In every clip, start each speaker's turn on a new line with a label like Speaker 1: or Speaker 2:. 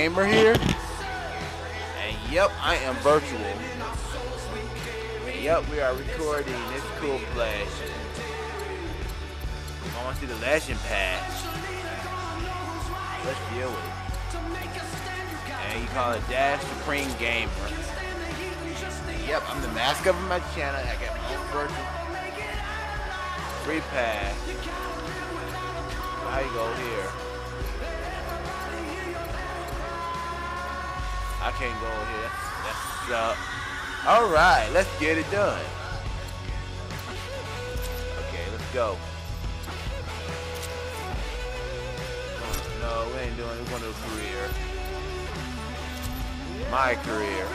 Speaker 1: gamer here. And yep, I am virtual. And yep, we are recording. It's cool play. I want to see the legend pass. Let's deal with it. And you call it Dash Supreme Gamer. And yep, I'm the mascot of my channel. I got my own virtual free pass. How you go here? I can't go here. That's up. All right, let's get it done. Okay, let's go. No, we ain't doing it. We're going to do a career. My career.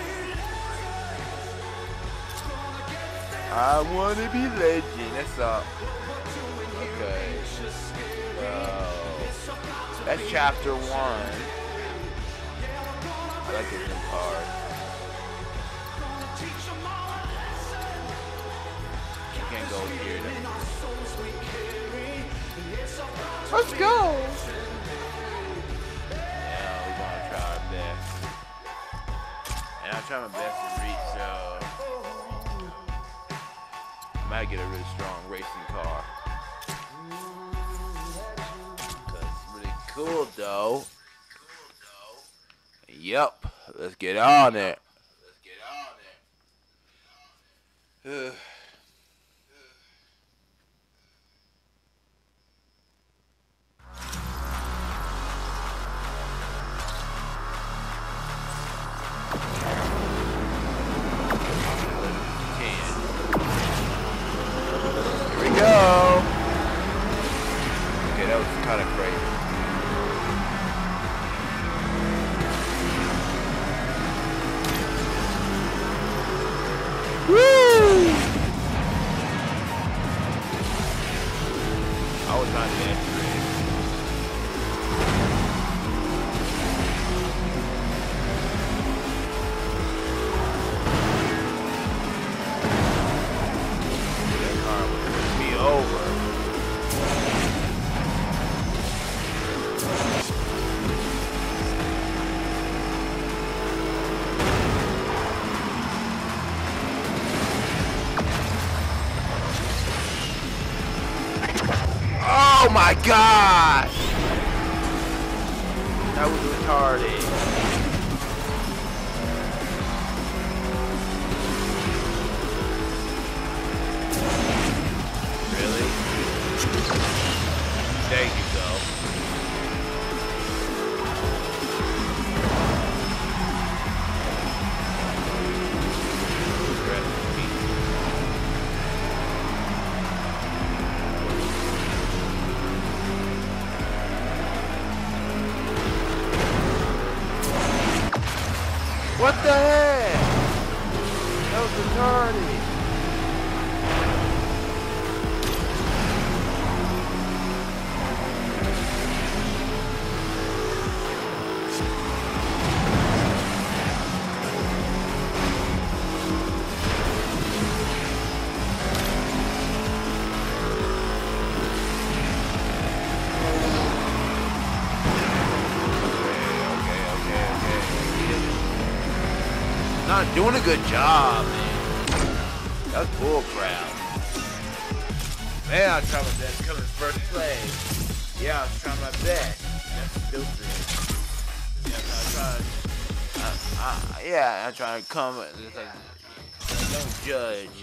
Speaker 1: I want to be legend. That's up. Okay. That's chapter 1. I like this new card. You can't go here. Let's go. Yeah, we're gonna try our best. And I'm trying my best to reach. Might get a really strong racing car. That's really cool, though. Yep, let's get on it. Here we go. Okay, that was kind of crazy. Woo! I was not that great. That car would push me over. Oh my gosh! That was retarded. Really? There you go. What the heck? That was retarded. Not doing a good job, man. That's bull crap. Man, I try my best to come in first place. Yeah, I was trying my best. That's stupid. Yeah, I'm trying to come. It's like, don't judge.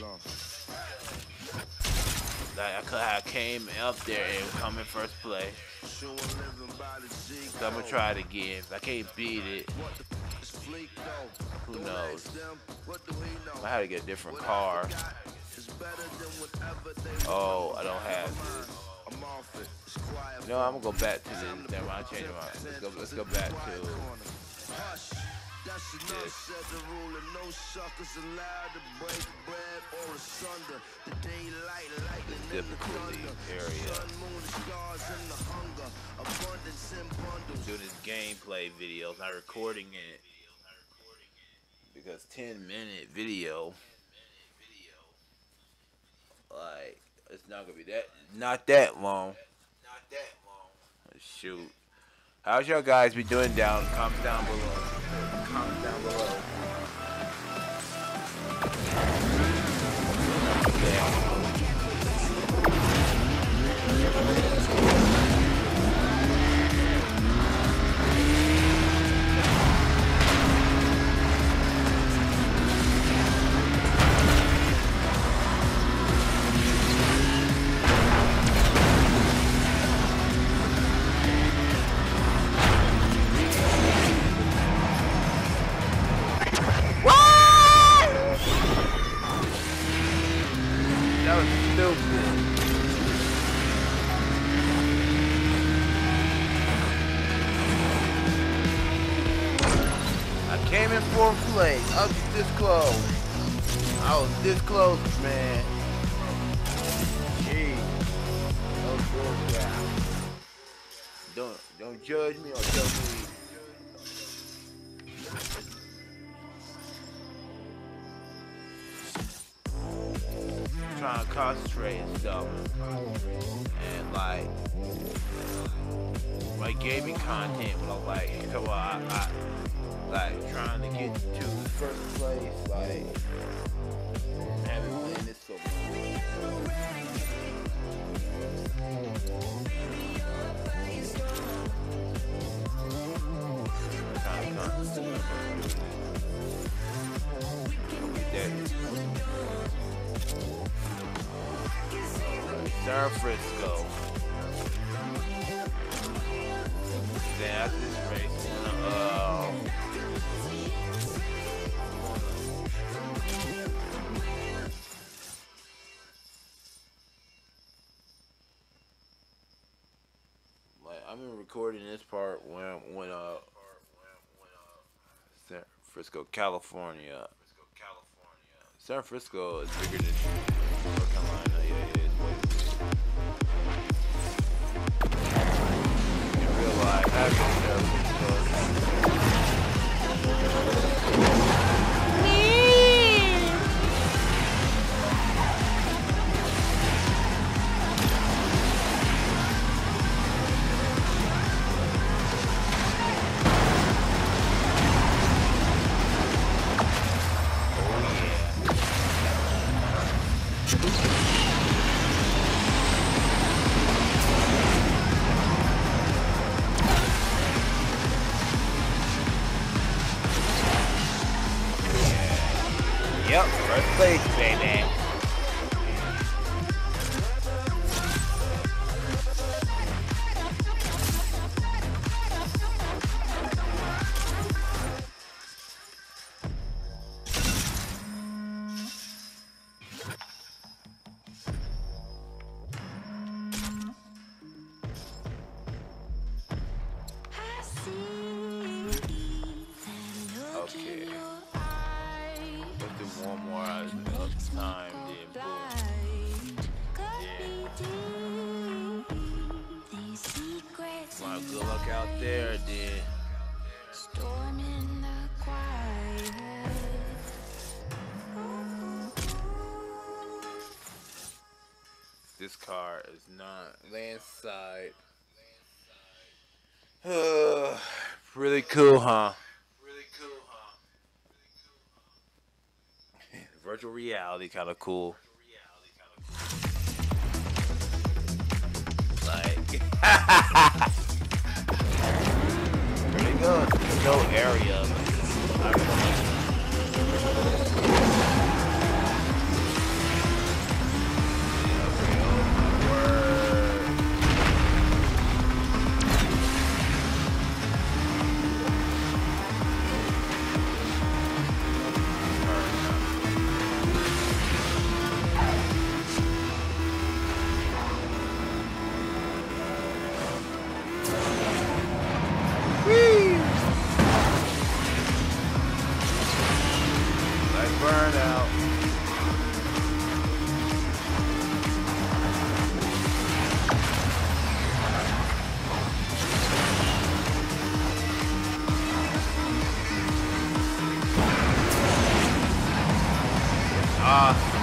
Speaker 1: Like I came up there and come in first place. So I'm gonna try it again. If I can't beat it, who knows? I had to get a different car. Oh, I don't have this. No, I'm gonna go back to this. Never mind, I changed my mind. Let's go back to this. This difficulty area. I'm doing this gameplay video, not recording it. Because 10-minute video, like, it's not gonna be not that long. Shoot. How's y'all guys be doing down? Comment down below. Comment down below. Came in fourth place. I was this close. I was this close, man. Jeez. Oh, good guy. Don't judge me or tell me. I'm trying to concentrate and stuff. And like gaming content, but I'm like, come on, I like trying to get to first place, like I haven't played this so much. San Francisco. Then after this race, I've been recording this part when San Francisco, California. San Francisco is bigger than North Carolina. Yeah, it is way bigger. In real life, I've been San Francisco. Yep, first place, baby. Okay. Let's do one more out of time, then boom. Yeah. My good luck out there, then. This car is not landslide. Really cool, huh? Virtual reality, kind of cool. Like, there you go. There's no area. Burnout. Awesome.